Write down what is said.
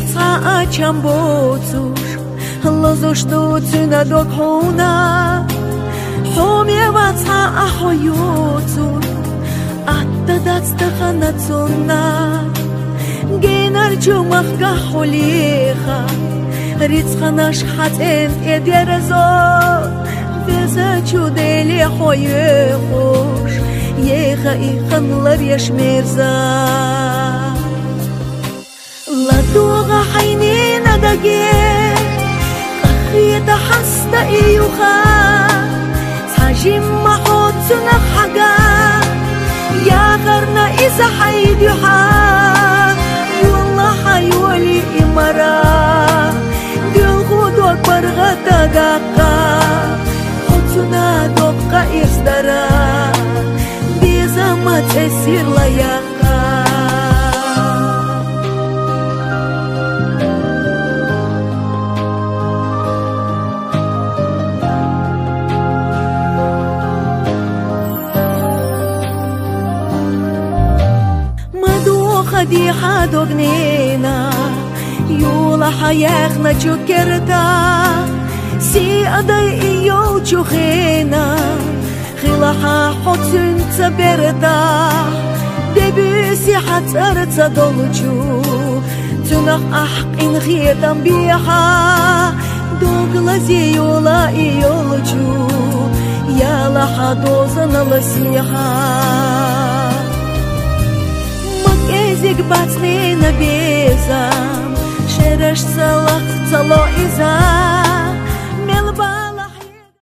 ца чамбоцуш лозошду цуна докхуна хомева ца ахоюцур атдадацтахана цунна генар чумахга холиха рицханаш хатен эдерзо веза чудели хоюхуш еха иханлар яшмерза لدوغ حينينا دقيق أخيط حستا إيوخا تحجم محوتنا حقا يا غرنا إذا حيد يحا والله حيولي إمارا ديل خودوك برغتا قاقا حوتنا دوبقا إصدارا بيزا ما تسير لياقا دي حدوغنينا يولا حياخنا جوكرتا سي أدي إيو جوخينا خلاحا حوتن تبرتا دبسي حترتا دولجو تنخ أحقين خيطان بيحا دوغلا زي يولا إيولجو يالا حدوزنا لسيحا ازيك باتني نبيزام شرش صلاح صلو إزام